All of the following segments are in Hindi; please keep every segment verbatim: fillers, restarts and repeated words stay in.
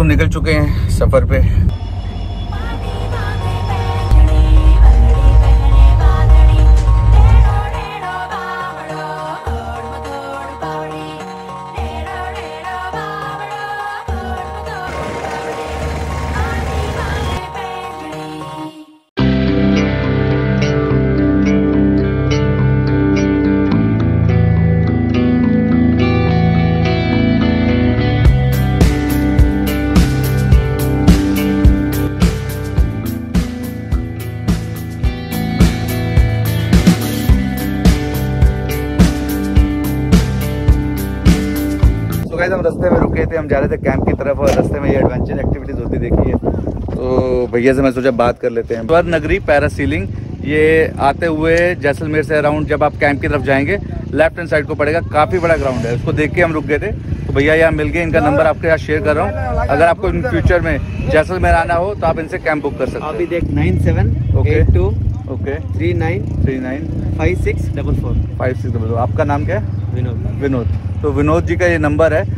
हम निकल चुके हैं सफर पे। हम रास्ते में रुके थे, हम जा रहे थे कैंप की तरफ और रास्ते में ये एडवेंचर एक्टिविटीज होती देखी है, तो भैया से मैं सोचा बात कर लेते हैं। स्वर्ण नगरी पैरासीलिंग, ये आते हुए जैसलमेर से अराउंड जब आप कैंप की तरफ जाएंगे लेफ्ट हैंड साइड को पड़ेगा, काफ़ी बड़ा ग्राउंड है। उसको देख के हम रुक गए थे, तो भैया यहाँ मिल गए, इनका नंबर आपके साथ शेयर कर रहा हूँ। अगर आपको इन फ्यूचर में जैसलमेर आना हो तो आप इनसे कैंप बुक कर सकते हैं। अभी देख nine seven okay two okay three nine three nine five six double four five six double four. आपका नाम क्या है? विनोद। विनोद। तो विनोद जी का ये नंबर है।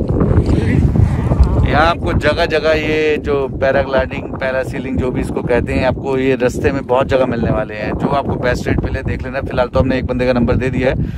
यहाँ आपको जगह जगह ये जो पैराग्लाइडिंग पैरासीलिंग जो भी इसको कहते हैं, आपको ये रास्ते में बहुत जगह मिलने वाले हैं, जो आपको बेस्ट रेट मिले देख लेना। फिलहाल तो हमने एक बंदे का नंबर दे दिया है।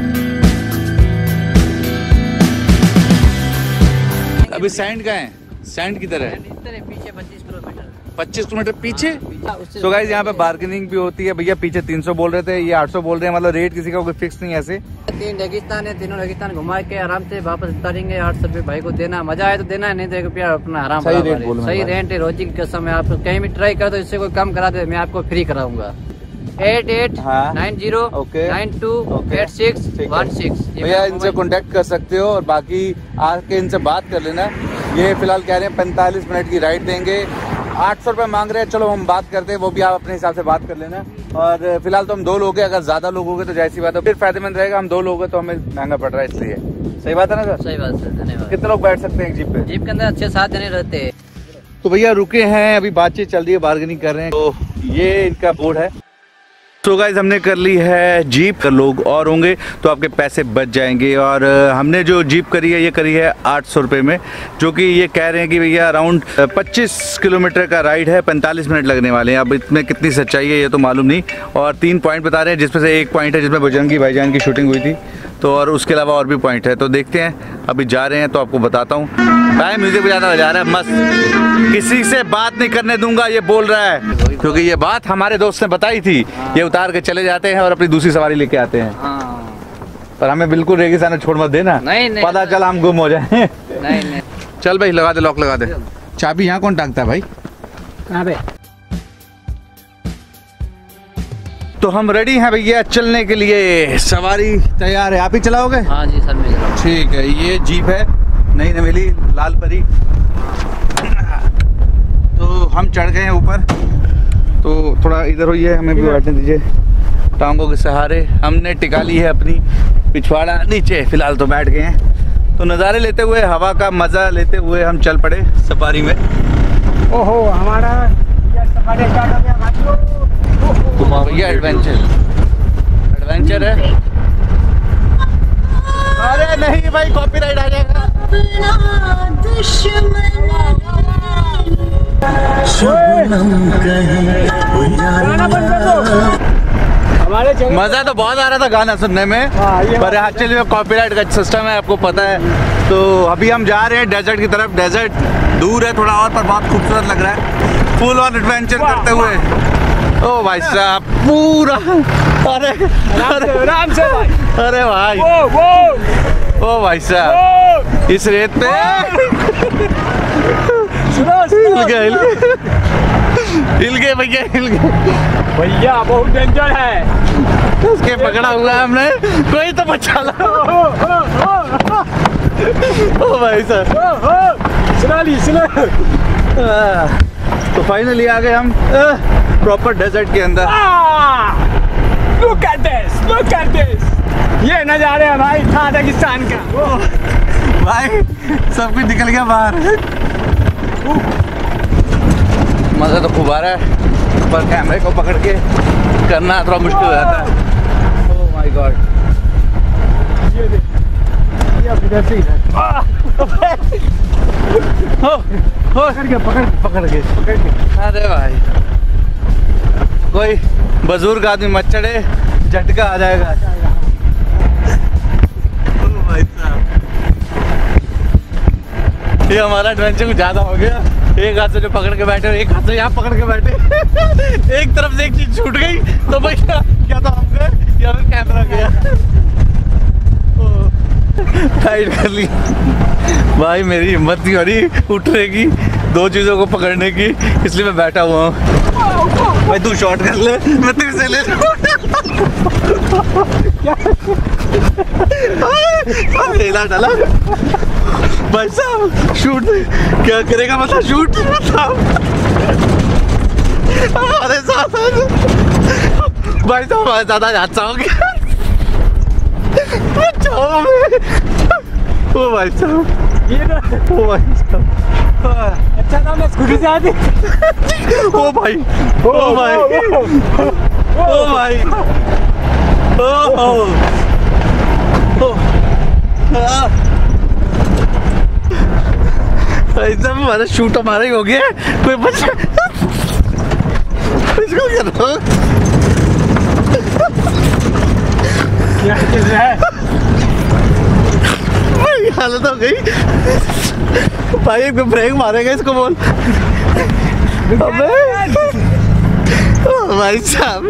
अभी सैंड का है, सैंड की तरह है पीछे पच्चीस किलोमीटर पच्चीस किलोमीटर पीछे। तो गाइस यहाँ पे बार्गेनिंग भी होती है। भैया पीछे तीन सौ बोल रहे थे, ये आठ सौ बोल रहे हैं, मतलब रेट किसी का कोई फिक्स नहीं है ऐसे। तीन रेगिस्तान है, तीनों रेगिस्तान घुमा के आराम से वापस उतारेंगे। आठ सौ रुपये भाई को देना, मजा आए तो देना है, नहीं तो एक रुपया अपना आराम। सही रेट बोलो, सही रेट है, रोजी की कसम है। आप कहीं भी ट्राई कर दो, इससे कोई कम करा दे, मैं आपको फ्री कराऊंगा। Eight eight nine zero nine two eight six one six. भैया इनसे कांटेक्ट कर सकते हो और बाकी आके इनसे बात कर लेना। ये फिलहाल कह रहे हैं पैंतालीस मिनट की राइड देंगे, आठ सौ रुपये मांग रहे हैं। चलो हम बात करते हैं, वो भी आप अपने हिसाब से बात कर लेना। और फिलहाल तो हम दो लोग हैं, अगर ज्यादा लोग हो गए तो जैसी बात है फिर फायदेमंद रहेगा। हम दो लोग हैं तो हमें महंगा पड़ रहा है, इसलिए। सही बात है ना सर? सही बात है, धन्यवाद। कितने लोग बैठ सकते हैं जीप पे? जीप के अंदर छह सात जने रहते हैं। तो भैया रुके हैं, अभी बातचीत चल रही है, बार्गेनिंग कर रहे हैं। तो ये इनका बोर्ड है। तो गाइज हमने कर ली है जीप, कर लोग और होंगे तो आपके पैसे बच जाएंगे। और हमने जो जीप करी है ये करी है आठ सौ रुपये में, जो कि ये कह रहे हैं कि भैया अराउंड पच्चीस किलोमीटर का राइड है, पैंतालीस मिनट लगने वाले हैं। अब इसमें कितनी सच्चाई है ये तो मालूम नहीं। और तीन पॉइंट बता रहे हैं, जिसमें से एक पॉइंट है जिसमें बजरंगी भाईजान की शूटिंग हुई थी, तो और उसके अलावा और भी पॉइंट है। तो देखते हैं, अभी जा रहे हैं तो आपको बताता हूँ। भाई म्यूजिक बजाना बजा रहा है मस्त, किसी से बात नहीं करने दूंगा ये बोल रहा है, क्योंकि ये बात हमारे दोस्त ने बताई थी। ये उतार के चले जाते हैं और अपनी दूसरी सवारी लेके आते हैं। पर हमें बिल्कुल रेगिस्तान में छोड़ मत देना, नहीं, नहीं, पता चला हम गुम हो जाए। नहीं नहीं चल भाई लगा दे, लॉक लगा दे। चाबी यहाँ कौन टांगता है भाई? कहाँ पे? तो हम रेडी हैं भैया चलने के लिए, सवारी तैयार है। आप ही चलाओगे? हाँ जी सर, मैं ठीक है। ये जीप है, नई नवेली लाल परी। तो हम चढ़ गए हैं ऊपर, तो थोड़ा इधर होइए, हमें भी बैठने दीजिए। टांगों के सहारे हमने टिका ली है अपनी पिछवाड़ा नीचे, फिलहाल तो बैठ गए हैं। तो नज़ारे लेते हुए, हवा का मज़ा लेते हुए हम चल पड़े सफारी में। ओहो हमारा सफारी स्टार्ट हो गया भाइयों। भैया एडवेंचर एडवेंचर है। अरे नहीं भाई, कॉपीराइट आ जाएगा। मजा तो बहुत आ रहा था गाना सुनने में, पर एक्चुअली में कॉपीराइट का सिस्टम है, आपको पता है। तो अभी हम जा रहे हैं डेजर्ट की तरफ। डेजर्ट दूर है थोड़ा और, पर बहुत खूबसूरत लग रहा है, फुल ऑन एडवेंचर करते हुए। ओ भाई साहब पूरा, अरे आराम से भाई, अरे भाई वो वो ओ भाई साहब इस रेत पे हिल गए हिल गए भैया, हिल गए भैया, बहुत डेंजर है। उसके पकड़ा हुआ है हमने, कोई तो बचा ला। ओ भाई साहब सुना ली सुना। तो फाइनली आ गए हम प्रॉपर डेजर्ट के अंदर। Look at this, look at this, ये नजारे है भाई ताजिकिस्तान का। भाई सब कुछ निकल गया बाहर। मजा तो खूब आ रहा है, पर कैमरे को पकड़ के करना थोड़ा मुश्किल हो जाता है। ओह माय गॉड, ये देख, ये अब इधर से ही है। हो हो पकड़ के पकड़ पकड़ के पकड़ के। अरे भाई कोई बुजुर्ग आदमी मत चढ़े, झटका आ जाएगा। ओ भाई साहब ये हमारा एडवेंचर कुछ ज्यादा हो गया। एक हाथ से जो पकड़ के बैठे, एक हाथ से यहाँ पकड़ के बैठे। एक तरफ से एक चीज छूट गई तो भाई क्या, क्या तो हम गए या फिर कैमरा गया। टाइट कर ली भाई, मेरी हिम्मत नहीं हो रही उठने की, दो चीजों को पकड़ने की, इसलिए मैं बैठा हुआ हूँ। भाई तू शॉट कर ले, मैं तेरे से ले लूं। हिला डाला भाई साहब, शूट क्या करेगा मतलब, शूट बताओ। अरे साथ भाई साहब हमारे ज्यादा हादसा हो गया। ओ भाई साहब, ओ भाई साहब, अच्छा था मैं स्कूटी से आती। ओ भाई, ओ भाई, ओ भाई, ओ भाई साहब हमारा शूट हमारा ही हो गया। कोई बच्चा इसको क्या करो, क्या चल रहा है? हालत हो गई भाई, ब्रेक मारेगा इसको बोल। अबे भाई साहब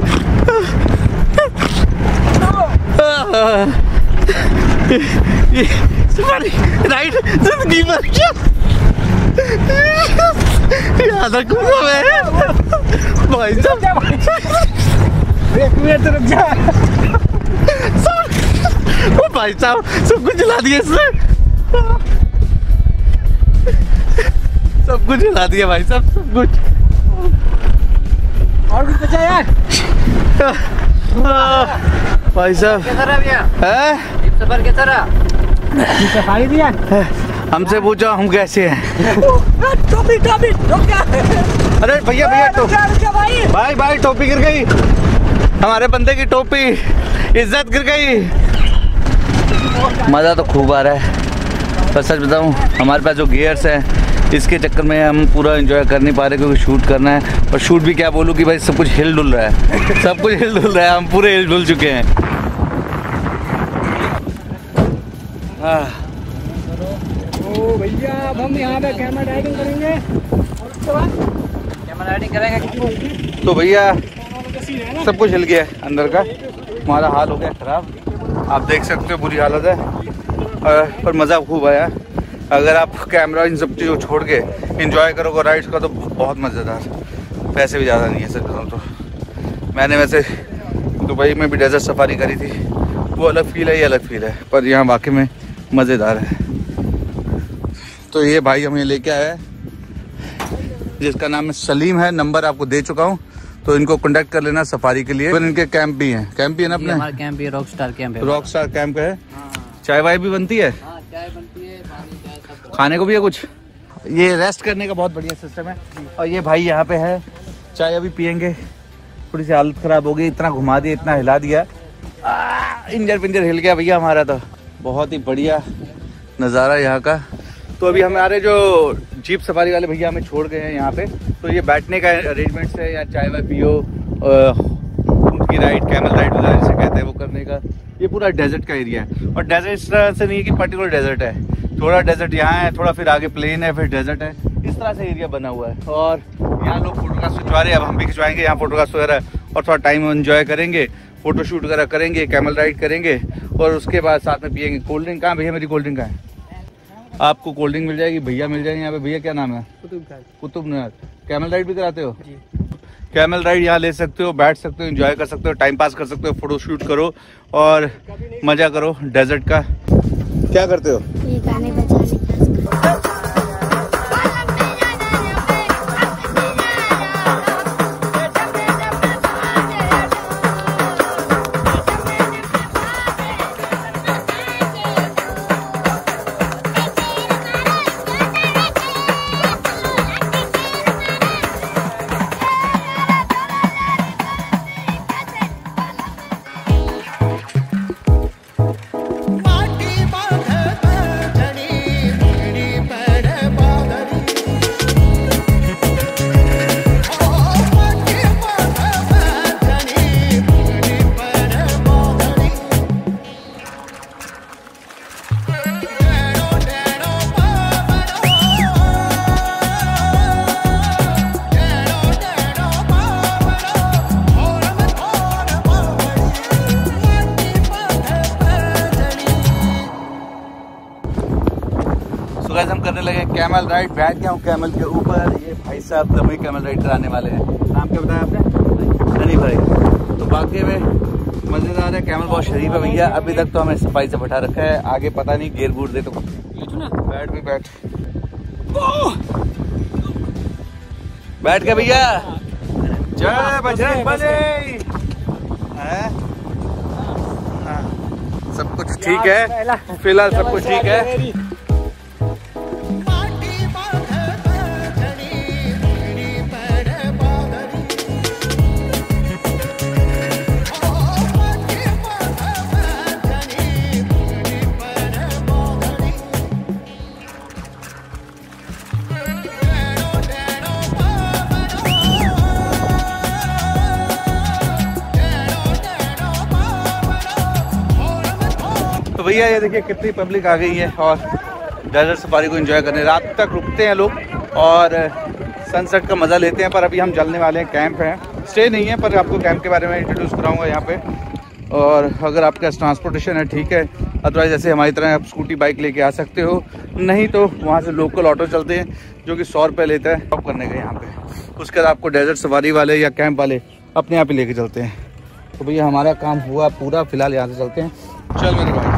राइट जिंदगी भर क्या याद रखूंगा मैं भाई साहब। एक मिनट रुक जा ओ भाई साहब, सब कुछ हिला दिया इसने, सब कुछ हिला दिया भाई साहब, सब कुछ। और कुछ बचा यार? भाई साहब कैसा रहा भैया? है सफर कैसा रहा? सफारी दिया? हमसे पूछो हम कैसे हैं। टोपी टोपी अरे भैया भैया भाई भाई भाई टोपी गिर गई, हमारे बंदे की टोपी, इज्जत गिर गई। मज़ा तो खूब आ रहा है, पर सच बताऊं हमारे पास जो गियर्स हैं इसके चक्कर में हम पूरा एंजॉय कर नहीं पा रहे, क्योंकि शूट करना है। और शूट भी क्या बोलूं कि भाई सब कुछ हिल डुल रहा है, सब कुछ हिल डुल रहा है, हम पूरे हिल डुल चुके हैं। हाँ ओ भैया अब हम यहाँ पे कैमरा राइडिंग करेंगे और उसके बाद कैमरा राइडिंग करेंगे। तो भैया सब कुछ हिल गया अंदर का, हमारा हाल हो गया ख़राब, आप देख सकते हो बुरी हालत है। पर मज़ा खूब आया। अगर आप कैमरा इन सब चीज़ों छोड़ के एंजॉय करोगे राइड्स का तो बहुत मज़ेदार, पैसे भी ज़्यादा नहीं है सच बताऊँ तो। मैंने वैसे दुबई में भी डेजर्ट सफारी करी थी, वो अलग फील है, ये अलग फील है, पर यहाँ वाकई में मज़ेदार है। तो ये भाई हमें लेके आया है जिसका नाम है सलीम है, नंबर आपको दे चुका हूँ, तो इनको कांटेक्ट कर लेना सफारी के लिए। फिर इनके कैंप भी हैं, कैंप भी है ना अपने, हमारा कैंप भी रॉक स्टार कैंप है, रॉक स्टार कैंप है। चाय वाय भी बनती है, चाय बनती है, पानी चाय सब, खाने को भी है कुछ। ये रेस्ट करने का बहुत बढ़िया सिस्टम है। और ये भाई यहाँ पे है, चाय अभी पियेंगे, थोड़ी सी हालत खराब हो गई, इतना घुमा दिया, इतना हिला दिया, इंजर पिंजर हिल गया भैया हमारा। तो बहुत ही बढ़िया नज़ारा यहाँ का। तो अभी हमारे जो जीप सफारी वाले भैया हमें छोड़ गए हैं यहाँ पे, तो ये बैठने का अरेंजमेंट्स है, या चाय वाय पियो, उनकी राइड, कैमल राइड वगैरह जिसे कहते हैं वो करने का। ये पूरा डेजर्ट का एरिया है, और डेजर्ट इस तरह से नहीं है कि पर्टिकुलर डेजर्ट है, थोड़ा डेजर्ट यहाँ है, थोड़ा फिर आगे प्लेन है, फिर डेजर्ट है, इस तरह से एरिया बना हुआ है। और यहाँ लोग फोटोग्राफ खिंचवा रहे हैं, अब हम भी खिंचवाएंगे यहाँ फोटोग्राफ वगैरह, और थोड़ा टाइम एंजॉय करेंगे, फोटो शूट वगैरह करेंगे, कैमल राइड करेंगे, और उसके बाद साथ में पियेंगे। कोल्ड ड्रिंक कहाँ भैया, मेरी कोल्ड ड्रिंक कहाँ है? आपको कोल्ड ड्रिंक मिल जाएगी, भैया मिल जाएंगे यहाँ पे। भैया क्या नाम है? कुतुब नगर। कैमल राइड भी कराते हो? जी। कैमल राइड यहाँ ले सकते हो, बैठ सकते हो, एंजॉय कर सकते हो, टाइम पास कर सकते हो, फोटो शूट करो और मजा करो डेजर्ट का। क्या करते हो? ये गाने बजाने माटी बांधत जणी कैमल राइड बैठ गया हूँ कैमल के ऊपर। ये भाई साहब लंबी कैमल राइड कराने वाले हैं। नाम क्या बताया आपने? हनी भाई। तो बाकी में मजेदार है, कैमल बहुत शरीफ है भैया। अभी तक तो हमें सफाई से बैठा रखा है, आगे पता नहीं गेर गुर दे तो बैठ भी बैठ बैठ के भैया। जय बजरंग बली। सब कुछ ठीक है फिलहाल, सब कुछ ठीक है। तो भैया ये देखिए कितनी पब्लिक आ गई है और डेजर्ट सफारी को एंजॉय करने रात तक रुकते हैं लोग और सनसेट का मज़ा लेते हैं। पर अभी हम चलने वाले हैं, कैंप है, स्टे नहीं है, पर आपको कैंप के बारे में इंट्रोड्यूस कराऊंगा यहाँ पे। और अगर आपके पास ट्रांसपोर्टेशन है ठीक है, अदरवाइज जैसे हमारी तरह आप स्कूटी बाइक लेके आ सकते हो, नहीं तो वहाँ से लोकल ऑटो चलते हैं जो कि सौ रुपये लेता है स्टॉप करने का यहाँ पे। उसके बाद आपको डेजर्ट सफारी वाले या कैंप वाले अपने यहाँ पे लेके चलते हैं। तो भैया हमारा काम हुआ पूरा, फिलहाल यहाँ से चलते हैं। चल मेरे भाई।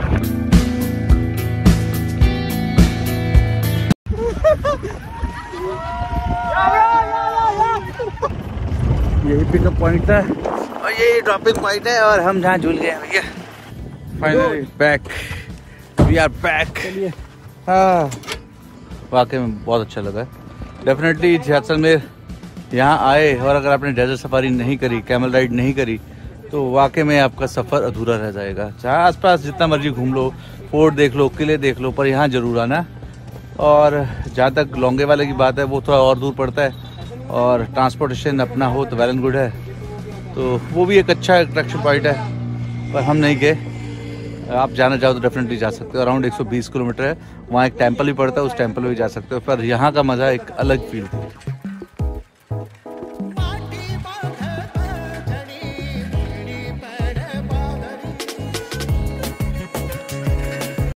यही पिकअप पॉइंट था और यही ड्रॉपिंग पॉइंट है और हम जहाँ झूल गए भैया। Finally back, we are back. हाँ वाकई में बहुत अच्छा लगा। डेफिनेटली जैसलमेर यहाँ आए और अगर आपने डेजर्ट सफारी नहीं करी, कैमल राइड नहीं करी, तो वाकई में आपका सफ़र अधूरा रह जाएगा। चाहे आसपास जितना मर्जी घूम लो, फोर्ट देख लो, किले देख लो, पर यहाँ ज़रूर आना। और जहाँ तक लॉन्गे वाले की बात है वो थोड़ा और दूर पड़ता है और ट्रांसपोर्टेशन अपना हो तो वेल एंड गुड है, तो वो भी एक अच्छा अट्रैक्शन पॉइंट है। पर हम नहीं गए, आप जाना चाहो तो डेफिनेटली जा सकते हो। अराउंड एक सौ बीस किलोमीटर है, वहाँ एक टेम्पल भी पड़ता है, उस टेम्पल में भी जा सकते हो। पर यहाँ का मज़ा एक अलग फील है।